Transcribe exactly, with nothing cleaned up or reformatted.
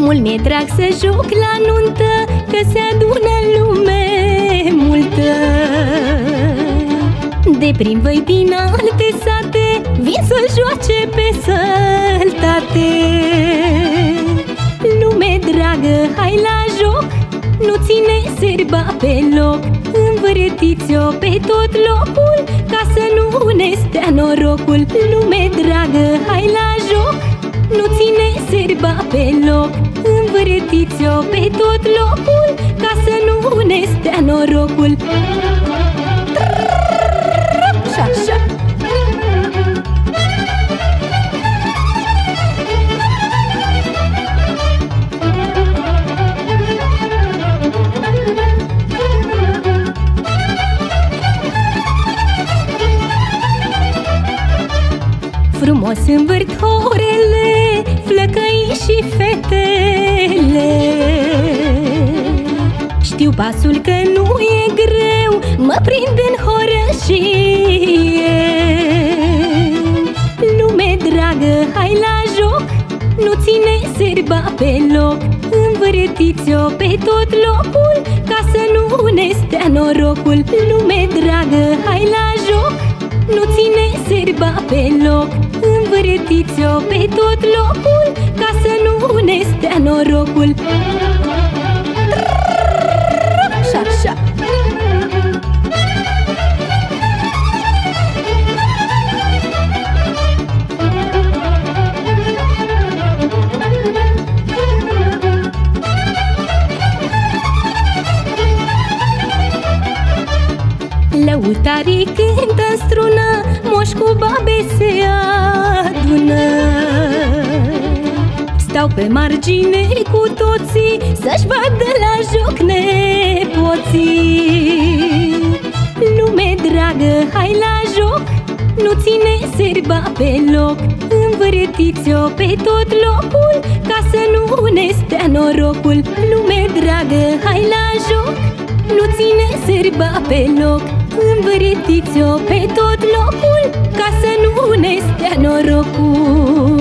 Mult mi-e drag să joc la nuntă, că se adună lume multă. De prin văi din alte sate vin să joace pe săltate. Lume dragă, hai la joc, nu ține serba pe loc. Învârtiți-o pe tot locul, ca să nu ne stea norocul. Lume dragă, hai la joc, nu ține serba pe loc. Învârtiți-o pe tot locul, ca să nu ne stea norocul. Așa, așa. Frumos învârt orele, flăcăii și fetele. Știu pasul că nu e greu, mă prind în horășie. Lume dragă, hai la joc, nu ține serba pe loc. Învârtiți-o pe tot locul, ca să nu ne stea norocul. Lume dragă, hai la joc, nu ține serba pe loc. Învârtiți-o pe tot locul, ca să nu ne stea norocul. Așa, așa. Lăutarii cântă în strună, moși cu babe se adună. Stau pe margine cu toții, să-și vadă la joc nepoții. Lume dragă, hai la joc, nu ține serba pe loc. Învârtiți-o pe tot locul, ca să nu ne stea norocul. Lume dragă, hai la joc, nu ține serba pe loc. Învârtiți-o pe tot locul, ca să nu ne stea norocul.